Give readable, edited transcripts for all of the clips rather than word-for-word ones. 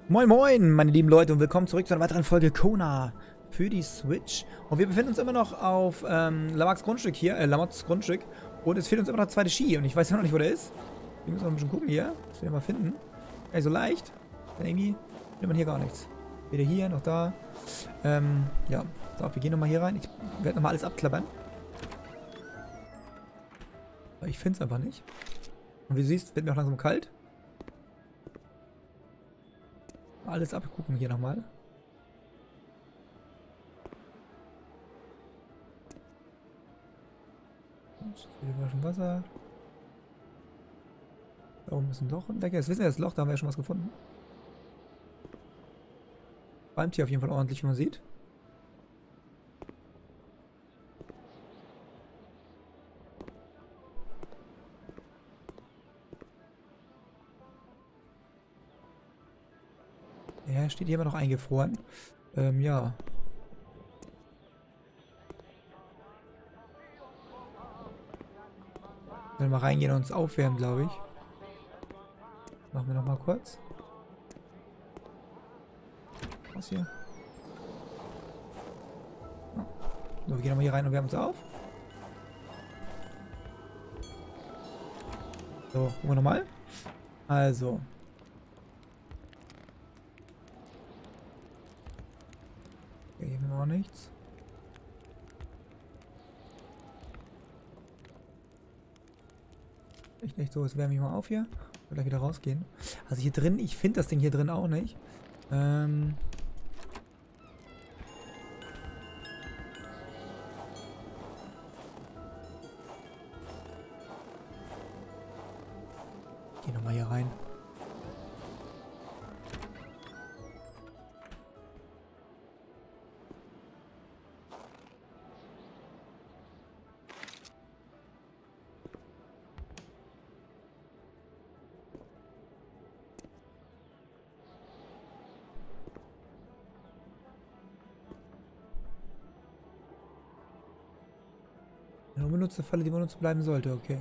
Moin Moin, meine lieben Leute, und willkommen zurück zu einer weiteren Folge Kona für die Switch. Und wir befinden uns immer noch auf Lamaks Grundstück hier, Lamots Grundstück. Und es fehlt uns immer noch der zweite Ski. Und ich weiß ja noch nicht, wo der ist. Wir müssen noch ein bisschen gucken hier, dass wir den mal finden. Ey, so leicht. Denn irgendwie findet man hier gar nichts. Weder hier, noch da. Ja, so, wir gehen nochmal hier rein. Ich werde nochmal alles abklappern. Aber ich finde es einfach nicht. Und wie du siehst, wird mir auch langsam kalt. Alles abgucken hier nochmal. So viel Flaschen Wasser. Da oben ist ein Loch. Jetzt wissen wir das Loch, da haben wir ja schon was gefunden. Qualmt hier auf jeden Fall ordentlich, wie man sieht. Ja, steht hier immer noch eingefroren. Ja. Wenn wir mal reingehen und uns aufwärmen, glaube ich. Machen wir noch mal kurz. Was hier? Oh. So, wir gehen nochmal hier rein und wärmen uns auf. So, gucken wir nochmal. Also. Okay, hier haben wir auch nichts. Echt so, jetzt wärme ich mal auf hier. Und gleich wieder rausgehen. Also hier drin, ich finde das Ding hier drin auch nicht. Gehen nochmal hier rein. Eine unbenutzte Falle, die benutzt bleiben sollte, okay.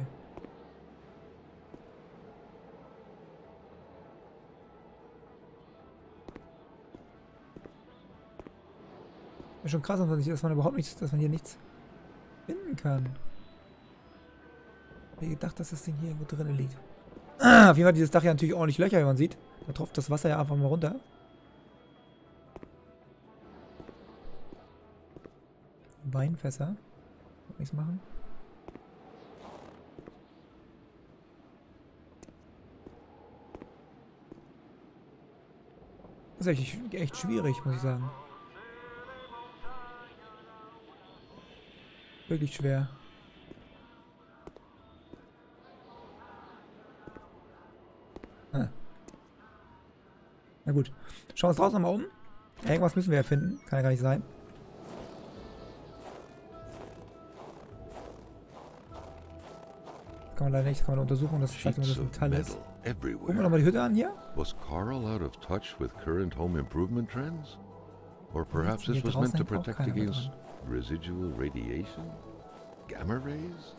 Ist schon krass, dass man überhaupt nichts, dass man hier nichts finden kann. Ich hätte gedacht, dass das Ding hier irgendwo drin liegt. Auf jeden Fall hat dieses Dach ja natürlich ordentlich Löcher, wie man sieht. Da tropft das Wasser ja einfach mal runter. Weinfässer. Nichts machen. Das ist echt schwierig, muss ich sagen. Wirklich schwer. Ah. Na gut. Schauen wir uns draußen mal um. Irgendwas müssen wir ja finden. Kann ja gar nicht sein. Kann man leider nicht, kann man untersuchen, das zeigt uns, dass das Metall ist. Gucken wir nochmal die Hütte an hier. Was Carl out of touch with current home improvement trends? Or perhaps this was meant to protect against residual radiation? Gamma rays?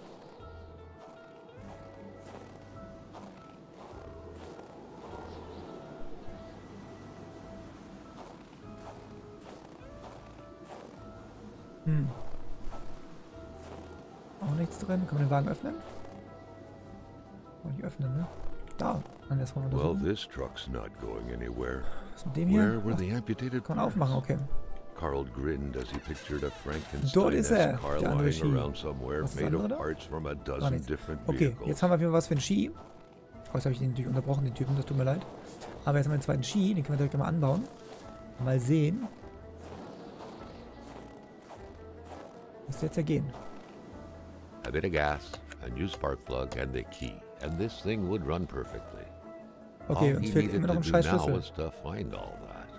Auch nichts drin. Kann man den Wagen öffnen? Nicht öffnen, ne? Da. Dann erstmal Well, this truck's not going anywhere. Was mit dem hier? Where were the amputated Kann man aufmachen, okay. Carl grinned as he pictured a Dort ist er, Frankenstein-esque car der andere lying Ski. around somewhere Was ist das made andere of da? parts from a Ah, dozen nichts. different Okay, vehicles. jetzt haben wir auf jeden Fall was für einen Ski. Oh, jetzt habe ich den natürlich unterbrochen, den Typen, das tut mir leid. Aber jetzt haben wir den zweiten Ski, den können wir direkt mal anbauen. Mal sehen. Müsste jetzt ja gehen. A bit of gas, a new spark plug, and the key. And this thing would run perfectly. Okay, All uns he fehlt needed immer noch to ein do scheiß now Schlüssel. was to find all that.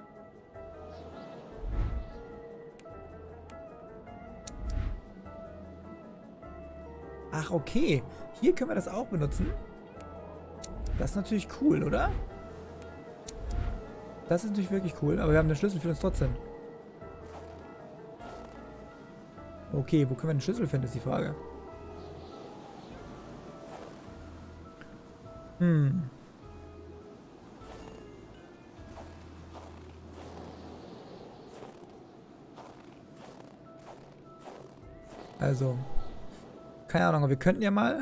Ach, okay. Hier können wir das auch benutzen. Das ist natürlich cool, oder? Das ist natürlich wirklich cool, aber wir haben den Schlüssel für uns trotzdem. Okay, wo können wir den Schlüssel finden, ist die Frage. Also, keine Ahnung, aber wir könnten ja mal...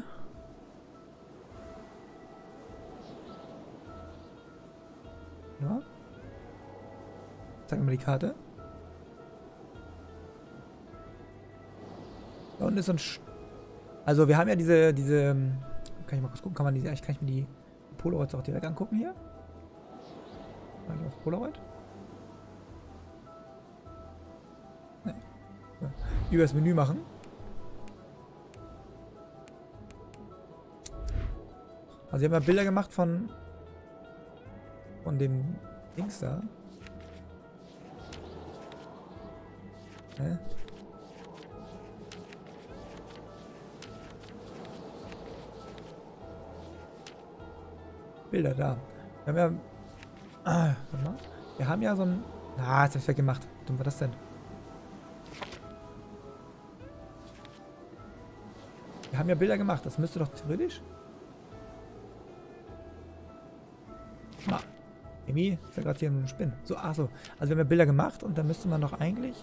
Ja. Zeig mir mal die Karte. Da unten ist so ein... Also, wir haben ja diese... Kann ich mal kurz gucken, kann ich mir die Polaroids auch direkt angucken hier? Kann ich auf Polaroid? Nee. Ja. Über das Menü machen. Also, wir haben ja Bilder gemacht von dem Dings da. Hä? Bilder da. Wir haben ja... warte mal. Wir haben ja so ein... Ah, jetzt hab ich's weggemacht. Wie dumm war das denn? Wir haben ja Bilder gemacht. Das müsste doch theoretisch... Na. Emi, ist ja gerade hier ein Spinn. So, ach so. Also wir haben ja Bilder gemacht und dann müsste man doch eigentlich...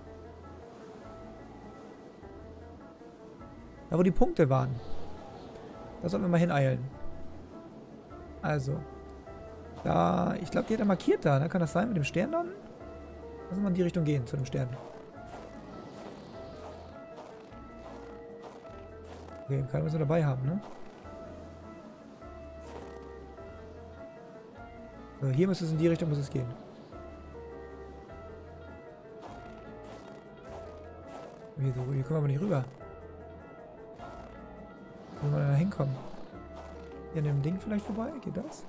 Da wo die Punkte waren. Da sollten wir mal hineilen. Also. Da, ich glaube, die hat er markiert da, ne? Kann das sein mit dem Stern dann? Lass uns mal in die Richtung gehen, zu dem Stern. Okay, kann man so dabei haben, ne? So, hier muss es in die Richtung gehen. Hier kommen wir aber nicht rüber. Wie soll man da hinkommen? Hier an dem Ding vielleicht vorbei? Geht das?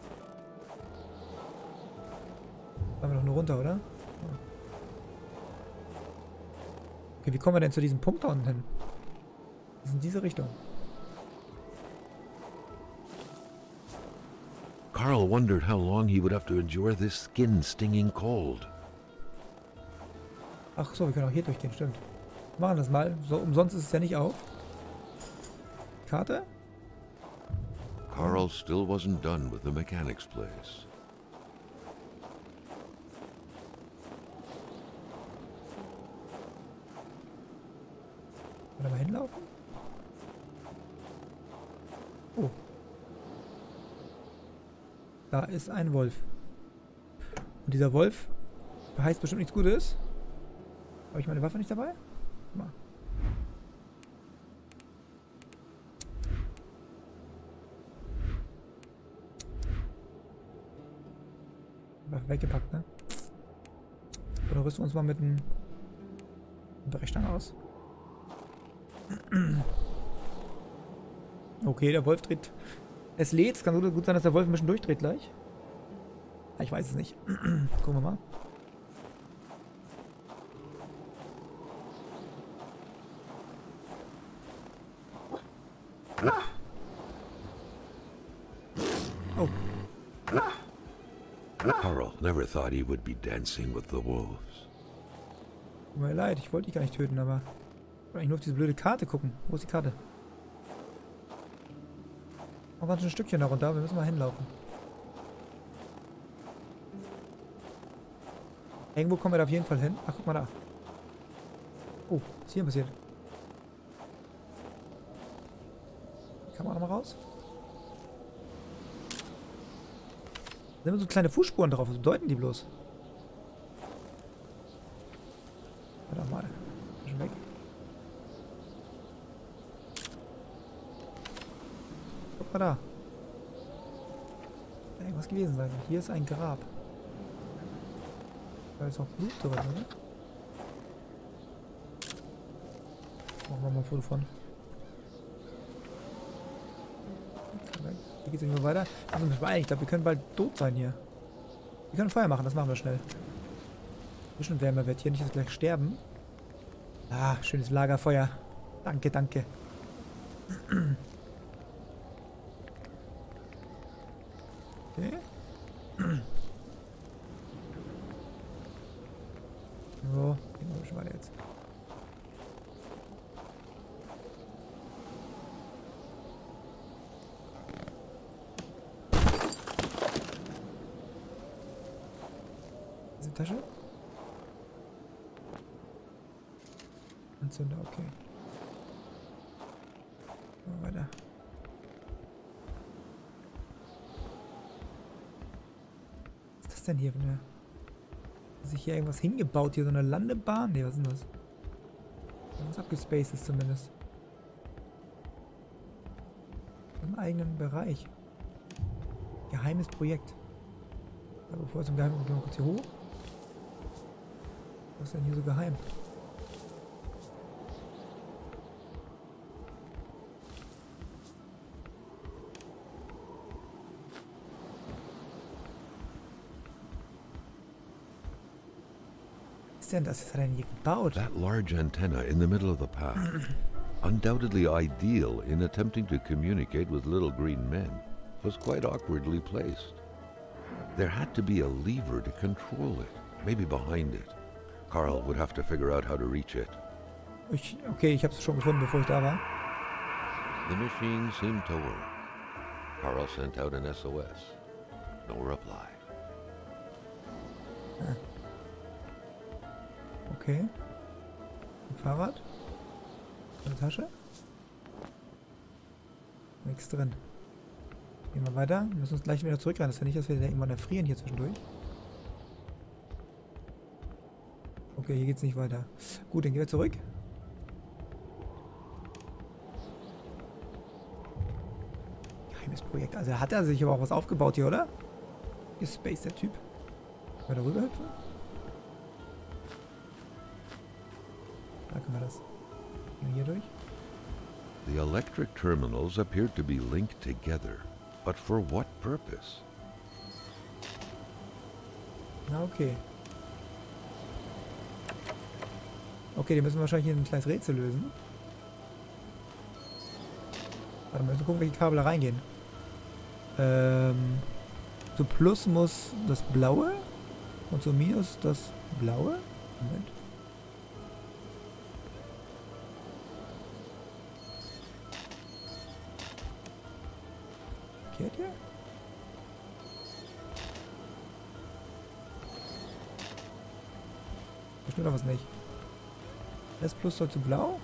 Fahren wir doch nur runter, oder? Ja. Okay, wie kommen wir denn zu diesem Punkt da unten hin? Das ist in diese Richtung. Carl wondered how long he would have to endure this skin-stinging cold. Ach so, wir können auch hier durchgehen, stimmt. Wir machen das mal. So, umsonst ist es ja nicht auf. Karte? Carl still wasn't done with the mechanic's place. Wollen wir mal hinlaufen? Oh. Da ist ein Wolf. Und dieser Wolf heißt bestimmt nichts Gutes. Habe ich meine Waffe nicht dabei? Mal. Waffe weggepackt, ne? Oder rüsten wir uns mal mit einer Brechstange aus? Okay, der Wolf dreht. Es lädt. Es kann so gut sein, dass der Wolf ein bisschen durchdreht gleich. Ich weiß es nicht. Gucken wir mal. Oh. Carl never thought he would be dancing with the wolves. Tut mir leid, ich wollte dich gar nicht töten, aber ich wollte eigentlich nur auf diese blöde Karte gucken. Wo ist die Karte? Noch ganz ein Stückchen da runter, wir müssen mal hinlaufen. Irgendwo kommen wir da auf jeden Fall hin. Ach, guck mal da. Oh, was ist hier passiert? Kann man auch noch mal raus? Da sind so kleine Fußspuren drauf. Was bedeuten die bloß? Warte mal. Schon weg. Guck mal da. Da irgendwas gewesen sein. Hier ist ein Grab. Da ist auch Blut drin, oder? Machen wir mal ein Foto von. Hier geht es nicht mehr weiter. Also ich glaube, wir können bald tot sein hier. Wir können Feuer machen, das machen wir schnell. Ein bisschen wärmer wird hier, nicht dass wir gleich sterben. Ah, schönes Lagerfeuer. Danke, danke. Okay. So, gehen wir schon weiter jetzt. Diese Tasche? Anzünder, okay. Weiter. Was ist das denn hier für eine... Hat sich hier irgendwas hingebaut? Hier so eine Landebahn? Ne, was ist denn das? Was abgespaced ist zumindest. Einen eigenen Bereich. Geheimes Projekt. Aber bevor wir zum Geheimen gehen wir kurz hier hoch. Was ist denn hier so geheim? Was ist denn das? Was hat er denn hier gebaut? That large antenna in the middle of the path, undoubtedly ideal in attempting to communicate with little green men, was quite awkwardly placed. There had to be a lever to control it, maybe behind it. Carl would have to figure out how to reach it. Okay, ich habe es schon gefunden, bevor ich da war. The machine seemed to work. Carl sent out an SOS. No reply. Okay. Ein Fahrrad? Eine Tasche? Nichts drin. Gehen wir weiter. Wir müssen uns gleich wieder zurückrennen. Das ist ja nicht, dass wir da irgendwann erfrieren hier zwischendurch. Okay, hier geht's nicht weiter. Gut, dann gehen wir zurück. Geheimes Projekt. Also hat er sich aber auch was aufgebaut hier, oder? Gespace der Typ. Können wir da rüber hüpfen? Da können wir das. Gehen wir hier durch. The electric terminals appeared to be linked together, but for what purpose? Na, okay. Okay, die müssen wir wahrscheinlich hier ein kleines Rätsel lösen. Warte mal, wir müssen gucken, welche Kabel da reingehen. Zu Plus muss das Blaue und zu Minus das Blaue. Moment. Verkehrt hier? Da stimmt doch was nicht. S plus soll zu Blau.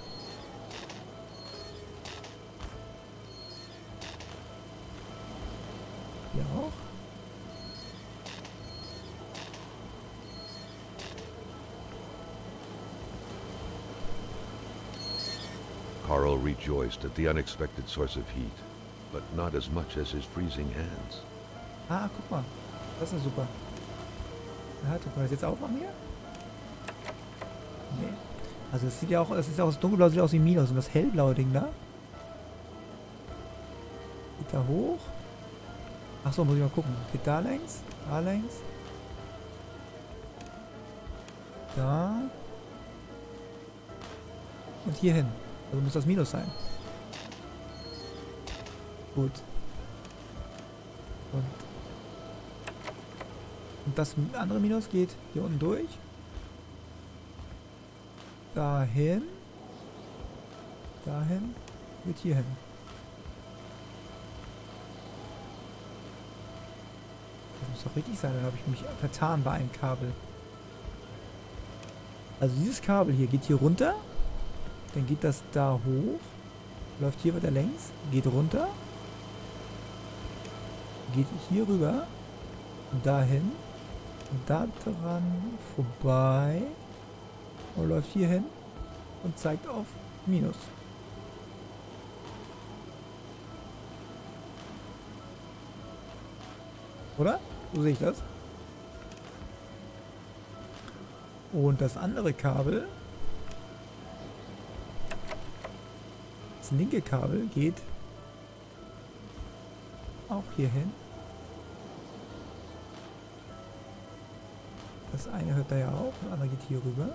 Hier auch. Carl rejoiced at the unexpected source of heat, but not as much as his freezing hands. Ah, guck mal. Das ist super. Ja, können wir das jetzt aufmachen hier? Nee. Also es sieht ja auch, das ist ja auch das dunkelblau, sieht aus wie Minus und das hellblaue Ding da. Geht da hoch. Achso, muss ich mal gucken. Geht da längs, da längs. Da. Und hier hin. Also muss das Minus sein. Gut. Und das andere Minus geht hier unten durch. Dahin. Dahin. Geht hier hin. Das muss doch richtig sein, dann habe ich mich vertan bei einem Kabel. Also dieses Kabel hier geht hier runter. Dann geht das da hoch. Läuft hier weiter längs. Geht runter. Geht hier rüber. Und dahin. Und da dran vorbei. Und läuft hier hin. Und zeigt auf Minus. Oder? So sehe ich das. Und das andere Kabel, das linke Kabel geht auch hier hin. Das eine hört da ja auf, das andere geht hier rüber.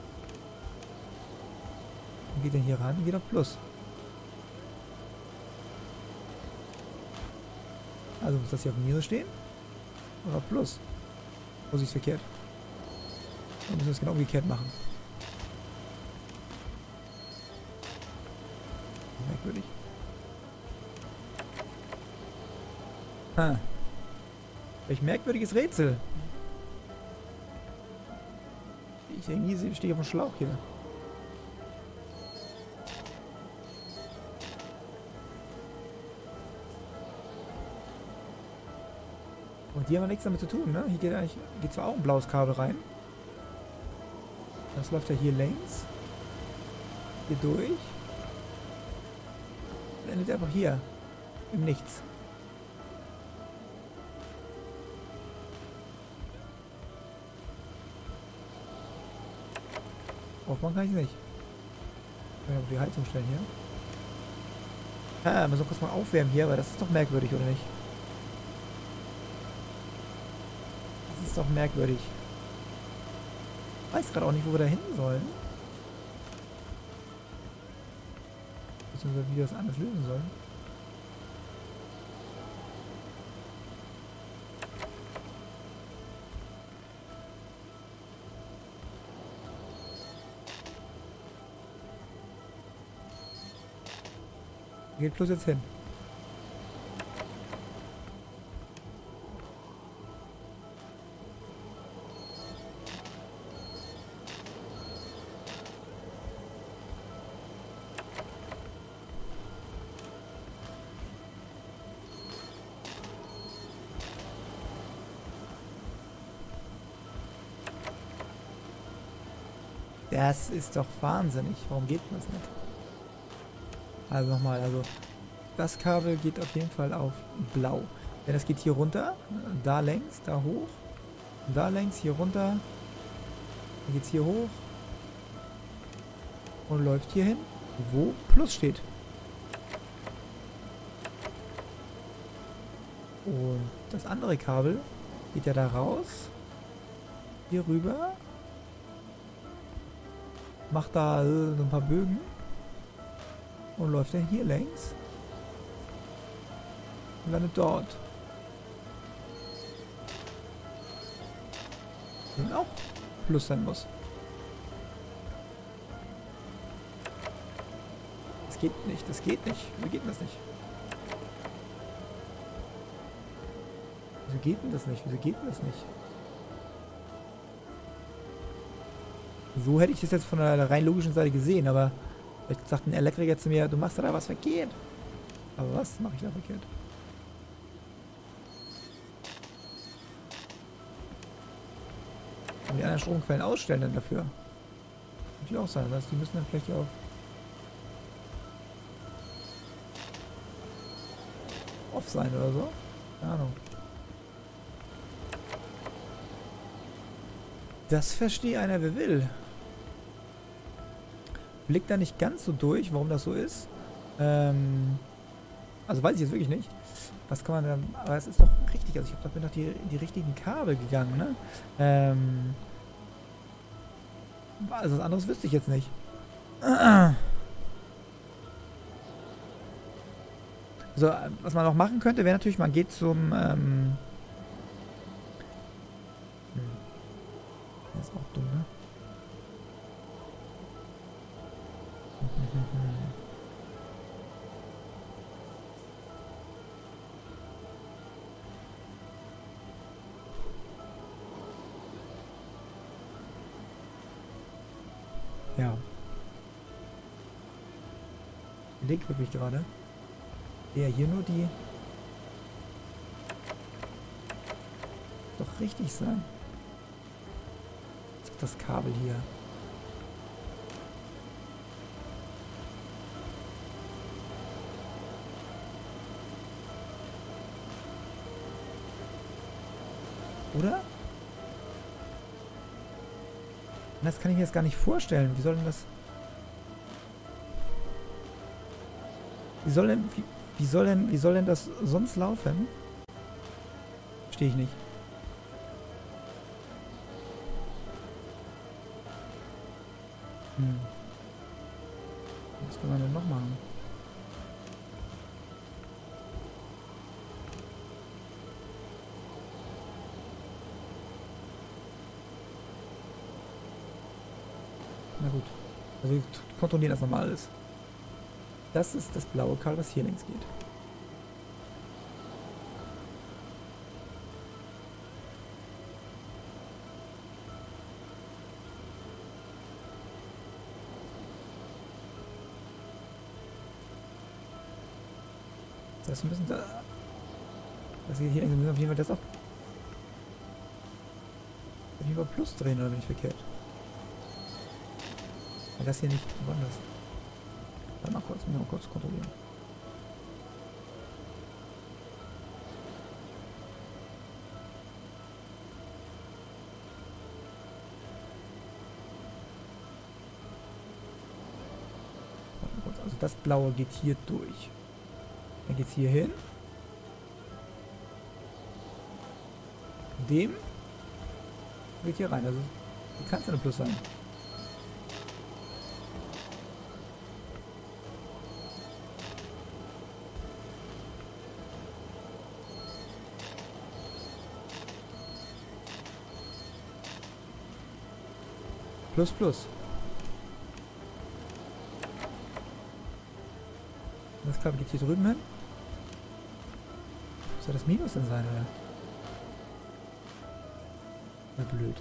Und geht dann hier ran und geht auf Plus. Also muss das hier auf Minus stehen. Oder auf Plus. Wo ist es verkehrt? Dann müssen wir es genau umgekehrt machen. Merkwürdig. Ha. Welch merkwürdiges Rätsel. Ich irgendwie stehe auf dem Schlauch hier. Und die haben nichts damit zu tun, ne? Hier geht zwar auch ein blaues Kabel rein. Das läuft ja hier längs. Hier durch. Und endet einfach hier. Im Nichts. Aufmachen kann ich nicht. Ich kann auf die Heizung stellen hier. Ah, müssen wir kurz mal aufwärmen hier, aber das ist doch merkwürdig, oder nicht? Das ist doch merkwürdig. Ich weiß gerade auch nicht, wo wir da hin sollen. Beziehungsweise wie wir das anders lösen sollen. Geht bloß jetzt hin. Das ist doch wahnsinnig. Warum geht das nicht? Also nochmal, also das Kabel geht auf jeden Fall auf blau. Denn das geht hier runter, da längs, da hoch, da längs, hier runter, dann geht es hier hoch und läuft hier hin, wo Plus steht. Und das andere Kabel geht ja da raus, hier rüber, macht da so ein paar Bögen. Und läuft dann hier längs. Und landet dort. Und auch Plus sein muss. Das geht nicht, das geht nicht. Wieso geht denn das nicht? Wieso geht denn das nicht? Wieso geht denn das nicht? So hätte ich das jetzt von der rein logischen Seite gesehen, aber vielleicht sagt ein Elektriker zu mir, du machst da was verkehrt. Aber was mache ich da verkehrt? Und die anderen Stromquellen ausstellen dann dafür. Könnte auch sein. Das heißt, die müssen dann vielleicht auf off sein oder so. Keine Ahnung. Das verstehe einer, wer will. Blickt da nicht ganz so durch, warum das so ist. Also weiß ich jetzt wirklich nicht. Was kann man dann... Aber es ist doch richtig. Also ich habe doch die richtigen Kabel gegangen, ne? Also was anderes wüsste ich jetzt nicht. So, was man noch machen könnte, wäre natürlich, man geht zum... Das ist auch dumm, ne? Ja. Legt wirklich gerade. Ja, hier nur die. Doch richtig sein. Das Kabel hier. Oder? Das kann ich mir jetzt gar nicht vorstellen. Wie soll denn das... Wie soll denn das sonst laufen? Verstehe ich nicht. Was kann man denn noch machen? Na gut. Also wir kontrollieren das nochmal alles. Das ist das blaue Kabel, was hier längs geht. Das heißt, wir müssen da... Das hier längs, wir müssen auf jeden Fall das auch Kann ich über Plus drehen oder bin ich verkehrt? Ja, das hier nicht. Wann das? Warte mal kurz, mal kurz kontrollieren. Warte mal kurz. Also das Blaue geht hier durch. Dann geht es hier hin. Dem geht hier rein. Also wie kann es denn ein Plus sein? Plus, plus. Das Kabel geht hier drüben hin. Soll das Minus denn sein, oder? Na blöd.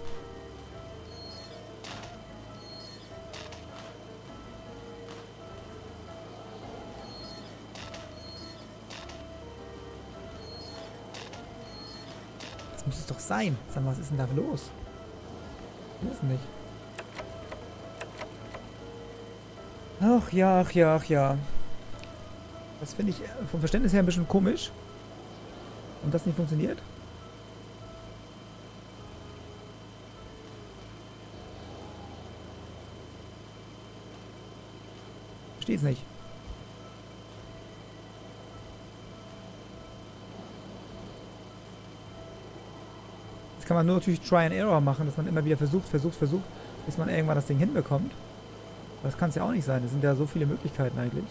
Das muss es doch sein. Sag mal, was ist denn da los? Ich weiß nicht. Ach ja, ach ja, ach ja. Das finde ich vom Verständnis her ein bisschen komisch. Und das nicht funktioniert. Versteht's nicht. Jetzt kann man nur natürlich Try and Error machen, dass man immer wieder versucht, bis man irgendwann das Ding hinbekommt. Aber das kann es ja auch nicht sein. Es sind ja so viele Möglichkeiten eigentlich.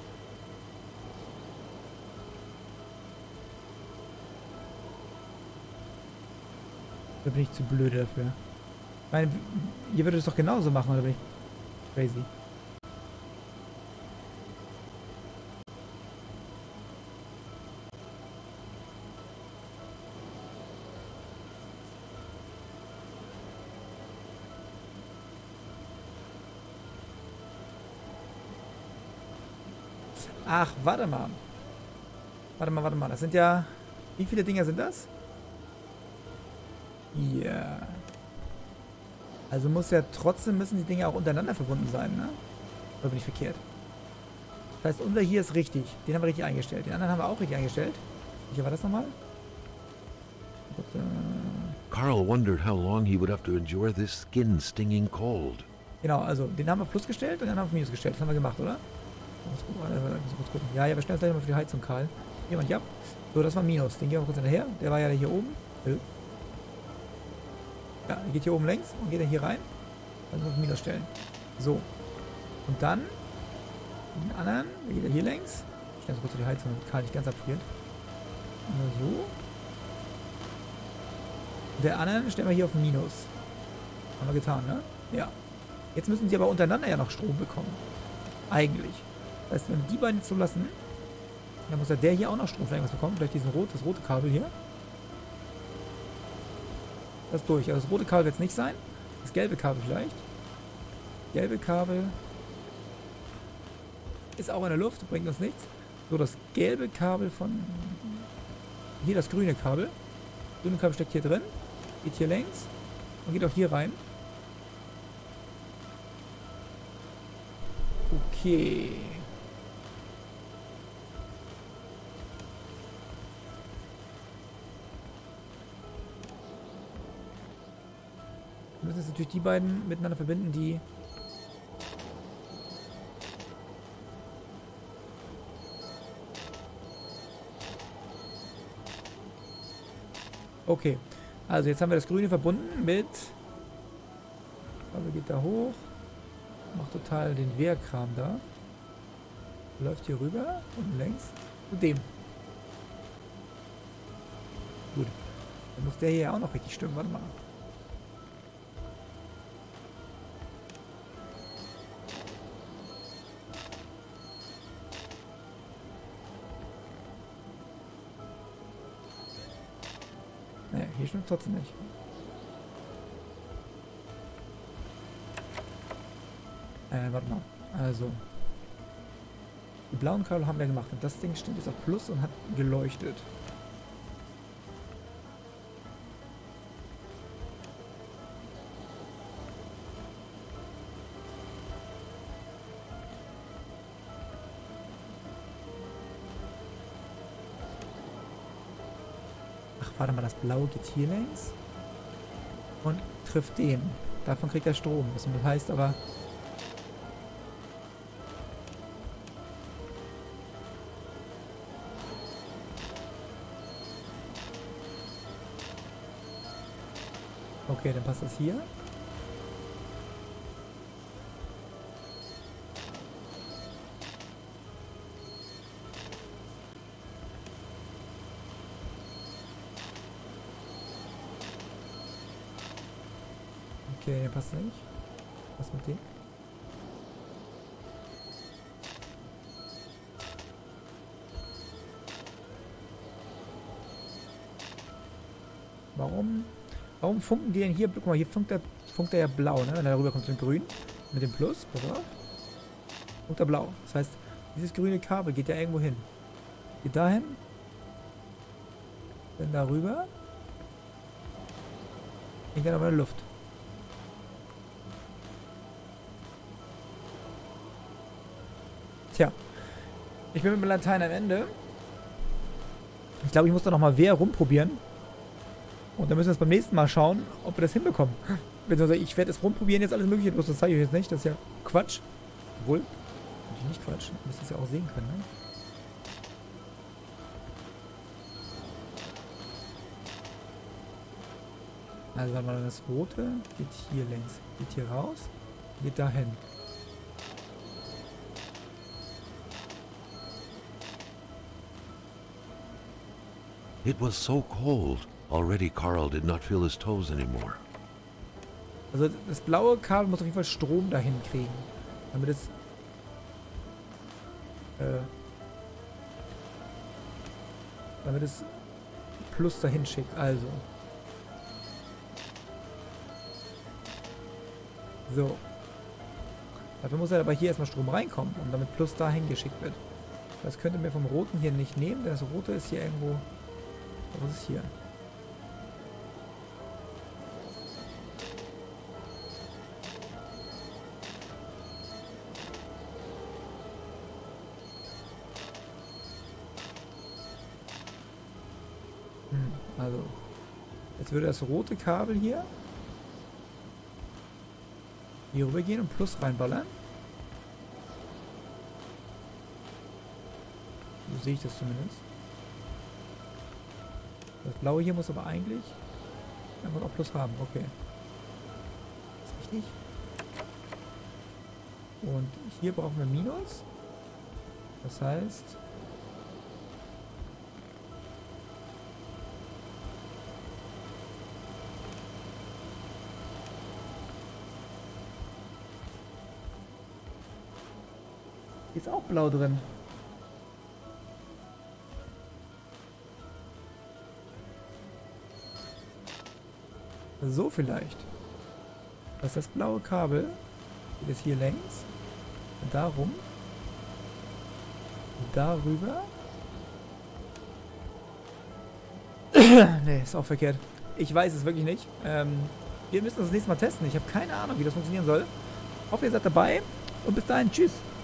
Da bin ich zu blöde dafür. Ich meine, ihr würdet es doch genauso machen, oder bin ich crazy? Ach, warte mal. Warte mal. Das sind ja... Wie viele Dinger sind das? Ja. Also muss ja trotzdem, müssen die Dinge auch untereinander verbunden sein, ne? Oder bin ich verkehrt? Das heißt, unser hier ist richtig. Den haben wir richtig eingestellt. Den anderen haben wir auch richtig eingestellt. Welcher war das nochmal? Carl wondered how long he would have to endure this skin-stinging cold. Genau, also den haben wir auf Plus gestellt und den haben wir auf Minus gestellt. Das haben wir gemacht, oder? Kurz gucken. Ja, wir stellen es gleich mal für die Heizung, Karl. Jemand, ja. So, das war Minus. Den gehen wir kurz hinterher. Der war ja hier oben. Ja, der geht hier oben längs und geht dann hier rein. Dann müssen wir auf Minus stellen. So. Und dann den anderen, der geht hier längs. Stellen wir kurz für die Heizung, damit Karl nicht ganz abfriert. So. Und der anderen stellen wir hier auf Minus. Haben wir getan, ne? Ja. Jetzt müssen sie aber untereinander ja noch Strom bekommen. Eigentlich. Das heißt, wenn wir die beiden jetzt so lassen, dann muss ja der hier auch noch Strom vielleicht was bekommen. Vielleicht das rote Kabel hier. Das durch. Also das rote Kabel wird es nicht sein. Das gelbe Kabel vielleicht. Gelbe Kabel ist auch in der Luft, bringt uns nichts. So, das gelbe Kabel von... Hier das grüne Kabel. Das grüne Kabel steckt hier drin. Geht hier längs. Und geht auch hier rein. Okay. Wir müssen jetzt natürlich die beiden miteinander verbinden, die... Okay. Also jetzt haben wir das Grüne verbunden mit... Also geht da hoch. Macht total den Wehrkram da. Läuft hier rüber und längs zu dem. Gut. Dann muss der hier auch noch richtig stimmen. Warte mal. Naja, hier stimmt trotzdem nicht. Warte mal. Also. Die blauen Kabel haben wir gemacht. Und das Ding steht jetzt auf Plus und hat geleuchtet. Ach, warte mal, das Blaue geht hier längs. Und trifft den. Davon kriegt er Strom. Das heißt aber... Okay, dann passt das hier. Okay, der passt nicht. Was mit dem? Warum funken die denn hier? Guck mal, hier funkt er ja blau, ne? Wenn er darüber kommt zu dem Grün. Mit dem Plus, pass auf. Funkt er blau. Das heißt, dieses grüne Kabel geht ja irgendwo hin. Geht dahin. Dann darüber. Hängt dann aber in der Luft. Tja. Ich bin mit dem Latein am Ende. Ich glaube, ich muss da nochmal Wehr rumprobieren. Und dann müssen wir es beim nächsten Mal schauen, ob wir das hinbekommen. Beziehungsweise ich werde es rumprobieren, jetzt alles mögliche. Das zeige ich euch jetzt nicht. Das ist ja Quatsch. Obwohl, natürlich nicht Quatsch. Ihr müsst es ja auch sehen können, ne? Also, wenn man das Rote geht hier längs. Geht hier raus. Geht dahin. It was so cold. Already Carl did not feel his toes anymore. Also das blaue Kabel muss auf jeden Fall Strom dahin kriegen. Damit es... damit es Plus dahin schickt. Also. So. Dafür muss er aber hier erstmal Strom reinkommen, und damit Plus dahin geschickt wird. Das könnte mir vom Roten hier nicht nehmen, denn das Rote ist hier irgendwo... Was ist hier? Also, jetzt würde das rote Kabel hier rüber gehen und Plus reinballern. So sehe ich das zumindest. Das blaue hier muss aber eigentlich einfach auch Plus haben. Okay. Ist richtig. Und hier brauchen wir Minus. Das heißt... Hier ist auch blau drin. So vielleicht. Das ist das blaue Kabel. Geht jetzt hier längs. Und darum. Darüber. Ne, ist auch verkehrt. Ich weiß es wirklich nicht. Wir müssen das nächste Mal testen. Ich habe keine Ahnung, wie das funktionieren soll. Hoffe, ihr seid dabei. Und bis dahin, tschüss.